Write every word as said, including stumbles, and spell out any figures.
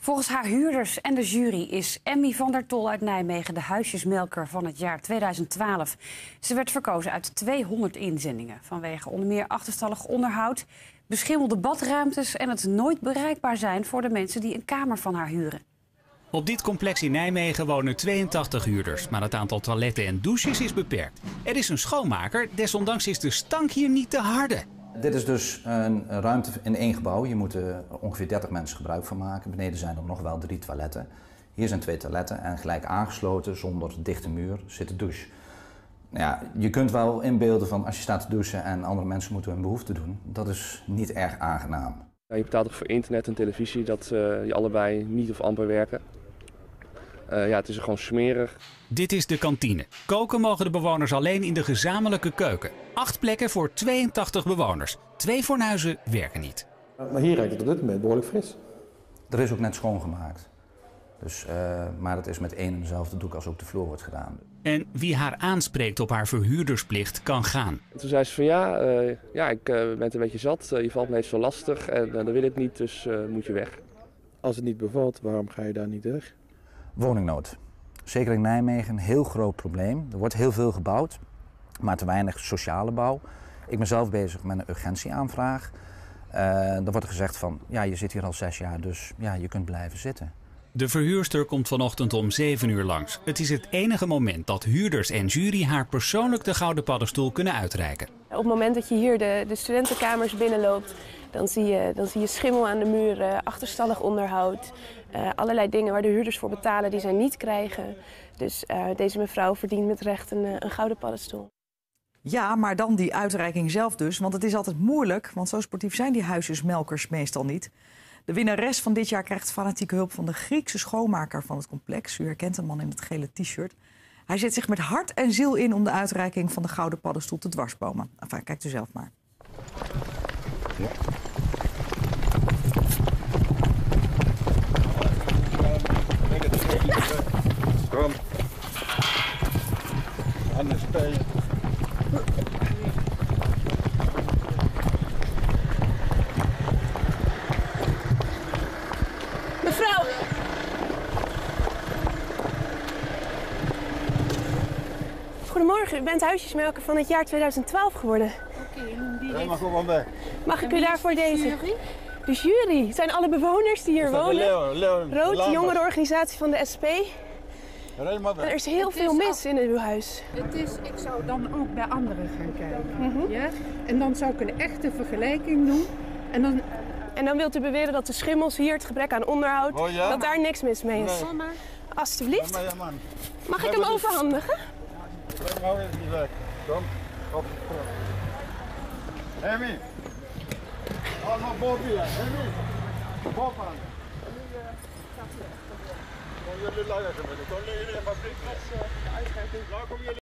Volgens haar huurders en de jury is Emmy van der Tol uit Nijmegen de huisjesmelker van het jaar tweeduizend twaalf. Ze werd verkozen uit tweehonderd inzendingen vanwege onder meer achterstallig onderhoud, beschimmelde badruimtes en het nooit bereikbaar zijn voor de mensen die een kamer van haar huren. Op dit complex in Nijmegen wonen tweeëntachtig huurders, maar het aantal toiletten en douches is beperkt. Er is een schoonmaker, desondanks is de stank hier niet te harde. Dit is dus een ruimte in één gebouw. Hier moeten ongeveer dertig mensen gebruik van maken. Beneden zijn er nog wel drie toiletten. Hier zijn twee toiletten en gelijk aangesloten, zonder dichte muur, zit de douche. Nou ja, je kunt wel inbeelden van als je staat te douchen en andere mensen moeten hun behoefte doen. Dat is niet erg aangenaam. Ja, je betaalt ook voor internet en televisie dat uh, die allebei niet of amper werken. Uh, ja, het is gewoon smerig. Dit is de kantine. Koken mogen de bewoners alleen in de gezamenlijke keuken. Acht plekken voor tweeëntachtig bewoners. Twee fornuizen werken niet. Maar hier ruikt het op dit moment behoorlijk fris. Er is ook net schoongemaakt. Dus, uh, maar het is met één en dezelfde doek als ook de vloer wordt gedaan. En wie haar aanspreekt op haar verhuurdersplicht kan gaan. En toen zei ze van ja, uh, ja ik uh, ben het een beetje zat. Uh, je valt me even zo lastig en uh, dan wil ik niet, dus uh, moet je weg. Als het niet bevalt, waarom ga je daar niet weg? Woningnood. Zeker in Nijmegen een heel groot probleem. Er wordt heel veel gebouwd, maar te weinig sociale bouw. Ik ben zelf bezig met een urgentieaanvraag. Uh, er wordt gezegd van, ja, je zit hier al zes jaar, dus ja, je kunt blijven zitten. De verhuurster komt vanochtend om zeven uur langs. Het is het enige moment dat huurders en jury haar persoonlijk de gouden paddenstoel kunnen uitreiken. Op het moment dat je hier de, de studentenkamers binnenloopt, dan zie je, dan zie je schimmel aan de muren, achterstallig onderhoud. Uh, allerlei dingen waar de huurders voor betalen die zij niet krijgen. Dus uh, deze mevrouw verdient met recht een, een gouden paddenstoel. Ja, maar dan die uitreiking zelf dus. Want het is altijd moeilijk, want zo sportief zijn die huisjesmelkers meestal niet. De winnares van dit jaar krijgt fanatieke hulp van de Griekse schoonmaker van het complex. U herkent een man in het gele t-shirt. Hij zet zich met hart en ziel in om de uitreiking van de gouden paddenstoel te dwarsbomen. Enfin, kijkt u zelf maar. Ja. Kom. Anders spelen. Mevrouw! Goedemorgen, u bent huisjesmelker van het jaar tweeduizend twaalf geworden. Oké, okay, die mag gewoon weg. Mag ik u daarvoor deze? De jury. Het zijn alle bewoners die hier wonen. Leeuwen, Leeuwen, Rood, de jongerenorganisatie van de S P. Er is heel het veel is mis al, in uw huis. Het is, ik zou dan ook bij anderen gaan kijken. Mm-hmm. Ja? En dan zou ik een echte vergelijking doen. En dan, en dan wilt u beweren dat de schimmels hier, het gebrek aan onderhoud, oh, ja? dat daar niks mis mee is. Nee. Alsjeblieft. Ja, maar, ja, man. Mag ik hem overhandigen? Nou is niet weg. Kom, op. Emmy. Allemaal Bobby, Emmy. Bob aan. Jullie lachen met het. Kom jullie in de fabriek.